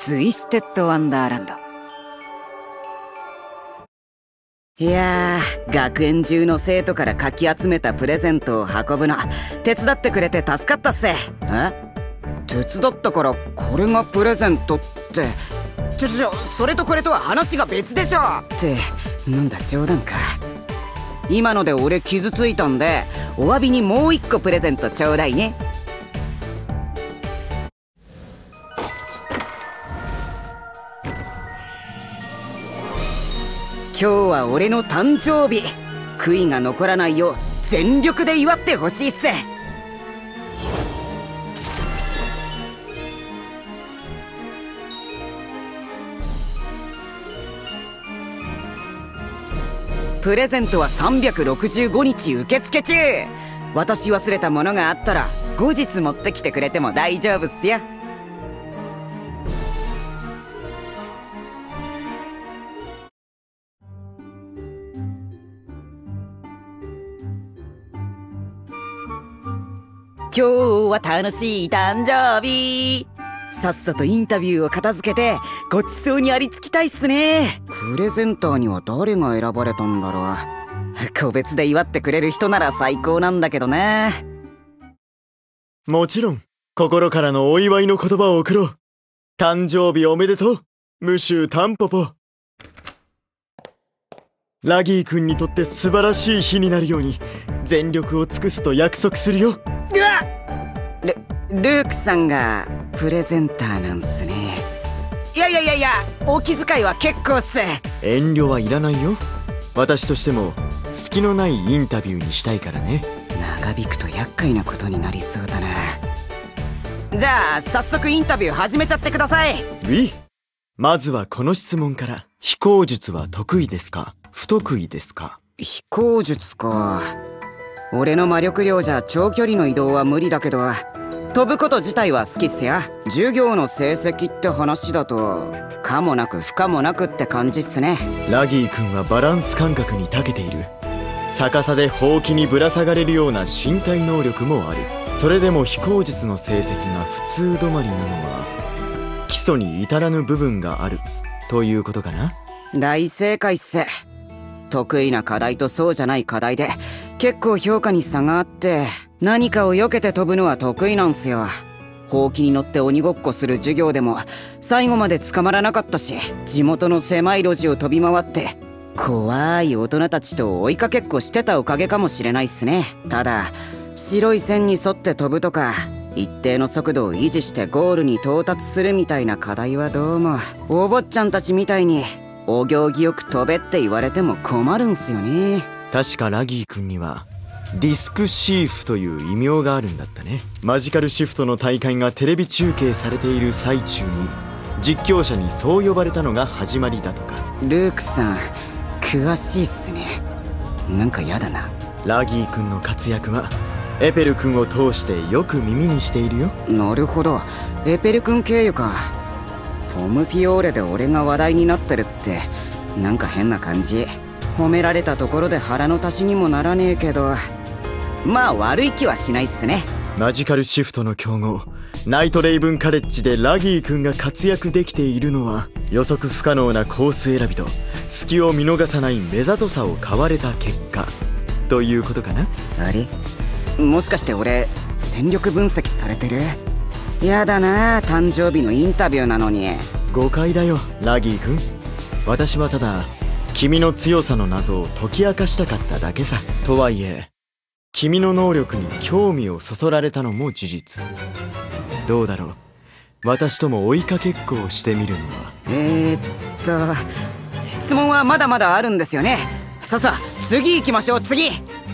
ツイステッドワンダーランド。いやー、学園中の生徒からかき集めたプレゼントを運ぶの手伝ってくれて助かったっす。手伝ったからこれがプレゼントって。それとこれとは話が別でしょって。なんだ冗談か。今ので俺傷ついたんで、お詫びにもう一個プレゼントちょうだいね。今日は俺の誕生日。悔いが残らないよう全力で祝ってほしいっす。プレゼントは365日受付中。渡し忘れたものがあったら後日持ってきてくれても大丈夫っすよ。今日は楽しい誕生日。さっさとインタビューを片付けてごちそうにありつきたいっすね。プレゼンターには誰が選ばれたんだろう。個別で祝ってくれる人なら最高なんだけどね。 もちろん心からのお祝いの言葉を送ろう。誕生日おめでとう、ムシュタンポポ。ラギー君にとって素晴らしい日になるように全力を尽くすと約束するよ。 ルークさんがプレゼンターなんすね。いやお気遣いは結構っす。 遠慮はいらないよ。私としても隙のないインタビューにしたいからね。 長引くと厄介なことになりそうだな。じゃあ早速インタビュー始めちゃってください。 まずはこの質問から。飛行術は得意ですか、不得意ですか？ 飛行術か。俺の魔力量じゃ長距離の移動は無理だけど、飛ぶこと自体は好きっすよ。授業の成績って話だと可もなく不可もなくって感じっすね。 ラギー君はバランス感覚に長けている。逆さでほうきにぶら下がれるような身体能力もある。それでも飛行術の成績が普通止まりなのは基礎に至らぬ部分があるということかな。 大正解っす。得意な課題とそうじゃない課題で結構評価に差があって、何かを避けて飛ぶのは得意なんすよ。ほうきに乗って鬼ごっこする授業でも最後まで捕まらなかったし、地元の狭い路地を飛び回って怖い大人たちと追いかけっこしてたおかげかもしれないっすね。ただ白い線に沿って飛ぶとか一定の速度を維持してゴールに到達するみたいな課題はどうもお坊ちゃんたちみたいにお行儀よく飛べって言われても困るんすよね。 確かラギー君にはディスクシーフという異名があるんだったね。マジカルシフトの大会がテレビ中継されている最中に実況者にそう呼ばれたのが始まりだとか。 ルークさん詳しいっすね。なんかやだな。 ラギー君の活躍はエペル君を通してよく耳にしているよ。 なるほど、エペル君経由か。ポムフィオーレで俺が話題になってるってなんか変な感じ。褒められたところで腹の足しにもならねえけど、まあ悪い気はしないっすね。 マジカルシフトの強豪ナイトレイブンカレッジでラギー君が活躍できているのは予測不可能なコース選びと隙を見逃さない目ざとさを買われた結果ということかな。 あれ、もしかして俺戦力分析されてる？やだな、誕生日のインタビューなのに。 誤解だよラギー君。私はただ君の強さの謎を解き明かしたかっただけさ。とはいえ君の能力に興味をそそられたのも事実。どうだろう、私とも追いかけっこをしてみるのは。 質問はまだまだあるんですよね。さあ次行きましょう。次。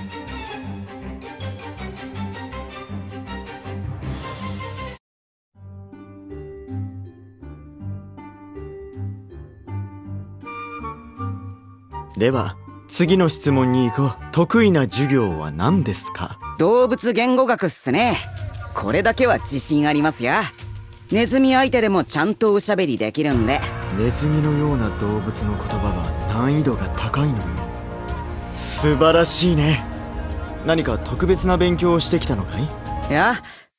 では次の質問に行こう。得意な授業は何ですか？ 動物言語学っすね。これだけは自信ありますよ。ネズミ相手でもちゃんとおしゃべりできるんで。 ネズミのような動物の言葉は難易度が高いのに素晴らしいね。何か特別な勉強をしてきたのかい？ いや、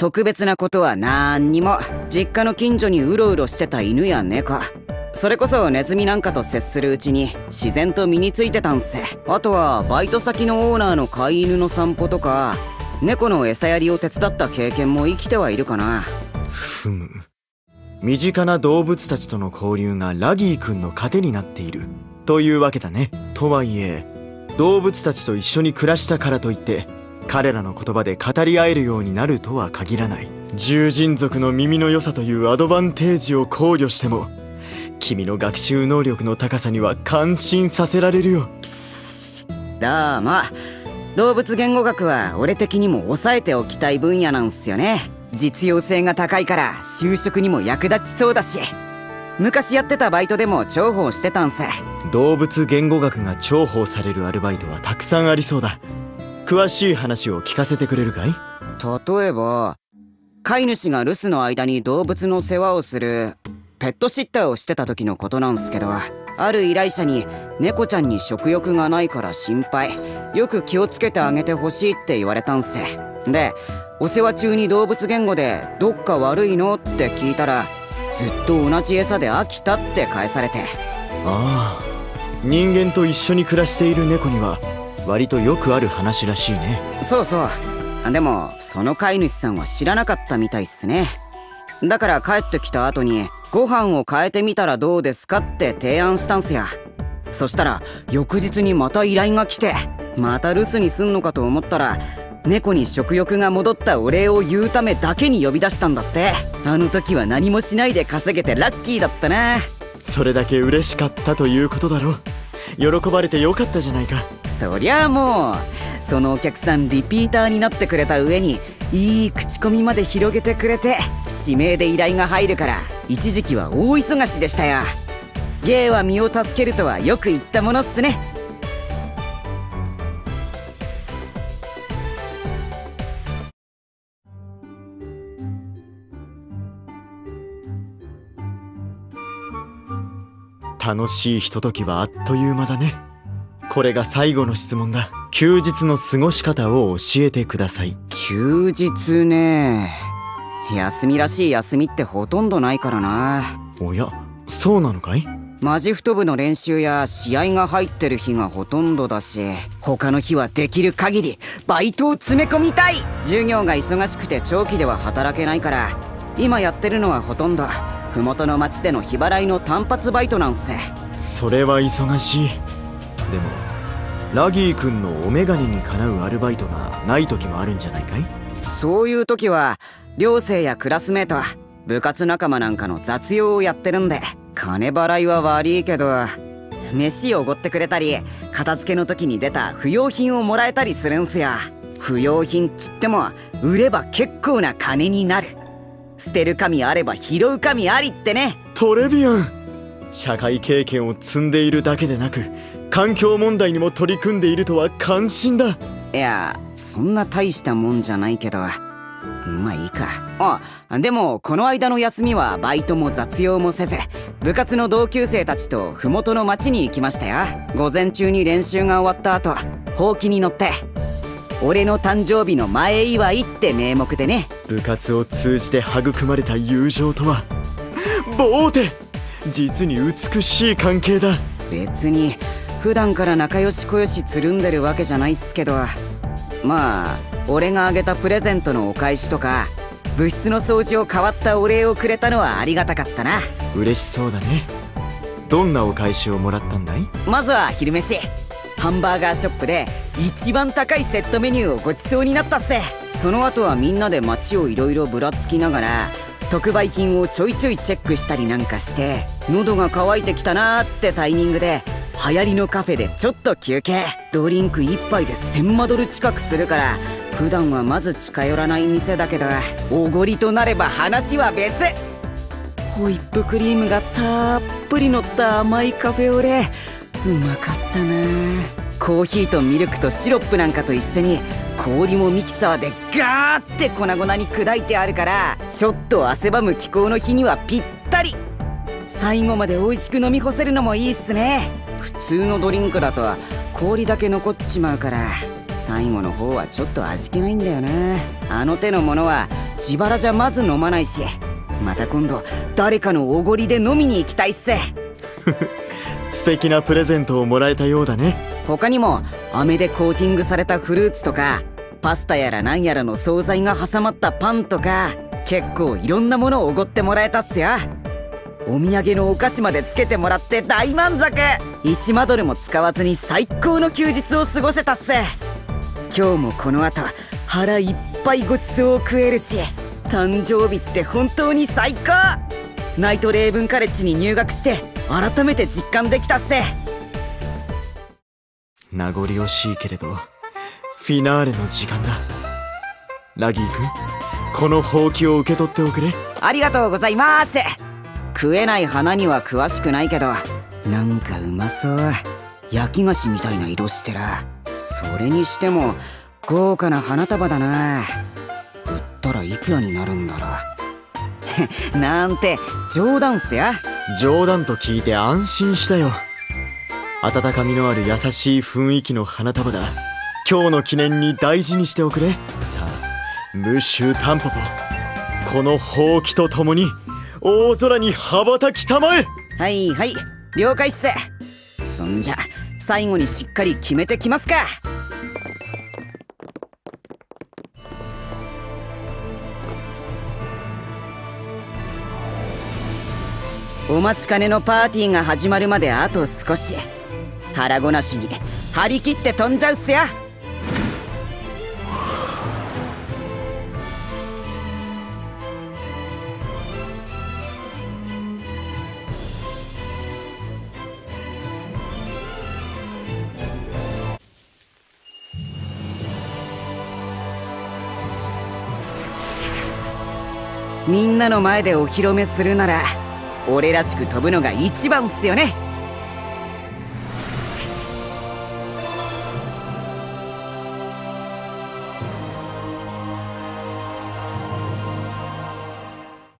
特別なことはなんにも。実家の近所にうろうろしてた犬や猫、それこそネズミなんかと接するうちに自然と身についてたんす。あとはバイト先のオーナーの飼い犬の散歩とか猫の餌やりを手伝った経験も生きてはいるかな。 ふむ。身近な動物たちとの交流がラギー君の糧になっているというわけだね。とはいえ動物たちと一緒に暮らしたからといって彼らの言葉で語り合えるようになるとは限らない。獣人族の耳の良さというアドバンテージを考慮しても君の学習能力の高さには感心させられるよ。 どうも。動物言語学は俺的にも押さえておきたい分野なんすよね。実用性が高いから就職にも役立ちそうだし、昔やってたバイトでも重宝してたんす。 動物言語学が重宝されるアルバイトはたくさんありそうだ。詳しい話を聞かせてくれるかい？ 例えば飼い主が留守の間に動物の世話をするペットシッターをしてた時のことなんすけど、ある依頼者に猫ちゃんに食欲がないから心配、よく気をつけてあげてほしいって言われたんす。でお世話中に動物言語で「どっか悪いの？」って聞いたらずっと同じ餌で飽きたって返されて。 ああ、人間と一緒に暮らしている猫には割とよくある話らしいね。 そうそう。でもその飼い主さんは知らなかったみたいっすね。だから帰ってきた後にご飯を変えてみたらどうですかって提案したんすよ。そしたら翌日にまた依頼が来て、また留守にすんのかと思ったら猫に食欲が戻ったお礼を言うためだけに呼び出したんだって。あの時は何もしないで稼げてラッキーだったな。 それだけ嬉しかったということだろう。喜ばれてよかったじゃないか。 そりゃあもうそのお客さんリピーターになってくれた上にいい口コミまで広げてくれて、指名で依頼が入るから一時期は大忙しでしたよ。芸は身を助けるとはよく言ったものっすね。 楽しいひとときはあっという間だね。これが最後の質問だ。休日の過ごし方を教えてください。 休日ね。休みらしい休みってほとんどないからな。 おや、そうなのかい？ マジフト部の練習や試合が入ってる日がほとんどだし、他の日はできる限りバイトを詰め込みたい。授業が忙しくて長期では働けないから、今やってるのはほとんど麓の町での日払いの単発バイトなんす。 それは忙しい。でもラギー君のお眼鏡にかなうアルバイトがない時もあるんじゃないかい？ そういう時は寮生やクラスメート、部活仲間なんかの雑用をやってるんで、金払いは悪いけど飯をおごってくれたり、片付けの時に出た不要品をもらえたりするんすよ。不要品っつっても売れば結構な金になる。捨てる神あれば拾う神ありってね。 トレビアン、社会経験を積んでいるだけでなく環境問題にも取り組んでいるとは感心だ。 いや、そんな大したもんじゃないけど、まあいいか。あ、でもこの間の休みはバイトも雑用もせず、部活の同級生たちと麓の町に行きましたよ。午前中に練習が終わった後、ほうきに乗って俺の誕生日の前祝いって名目でね。 部活を通じて育まれた友情とはボーテ、実に美しい関係だ。 別に普段から仲良しこよしつるんでるわけじゃないっすけど、まあ俺があげたプレゼントのお返しとか部室の掃除を代わったお礼をくれたのはありがたかったな。 嬉しそうだね。どんなお返しをもらったんだい？ まずは昼飯。ハンバーガーショップで一番高いセットメニューをごちそうになったっす。その後はみんなで街をいろいろぶらつきながら特売品をちょいちょいチェックしたりなんかして、喉が渇いてきたなーってタイミングで流行りのカフェでちょっと休憩。ドリンク1杯で1000マドル近くするから普段はまず近寄らない店だけど、おごりとなれば話は別。ホイップクリームがたっぷり乗った甘いカフェオレ、うまかったな。コーヒーとミルクとシロップなんかと一緒に氷もミキサーでガーって粉々に砕いてあるから、ちょっと汗ばむ気候の日にはぴったり。最後まで美味しく飲み干せるのもいいっすね。普通のドリンクだと氷だけ残っちまうから、 最後の方はちょっと味気ないんだよな。あの手のものは自腹じゃまず飲まないし、また今度誰かのおごりで飲みに行きたいっす。 素敵なプレゼントをもらえたようだね。 他にも飴でコーティングされたフルーツとか、パスタやらなんやらの惣菜が挟まったパンとか、結構いろんなものをおごってもらえたっすよ。お土産のお菓子までつけてもらって大満足。1マドルも使わずに最高の休日を過ごせたっす。今日もこの後腹いっぱいごちそうを食えるし、誕生日って本当に最高。ナイトレイブンカレッジに入学して改めて実感できたっす。 名残惜しいけれどフィナーレの時間だ。ラギー君、このほうきを受け取っておくれ。 ありがとうございます。食えない花には詳しくないけど、なんかうまそう。焼き菓子みたいな色してら。それにしても豪華な花束だな。売ったらいくらになるんだろう。なんて冗談っすよ。 冗談と聞いて安心したよ。温かみのある優しい雰囲気の花束だ。今日の記念に大事にしておくれ。さあ、ムッシュタンポポ、このほうきとともに大空に羽ばたきたまえ。 はいはい、了解っす。そんじゃ最後にしっかり決めてきますか。お待ちかねのパーティーが始まるまであと少し。腹ごなしに張り切って飛んじゃうっすよ。みんなの前でお披露目するなら俺らしく飛ぶのが一番っすよね。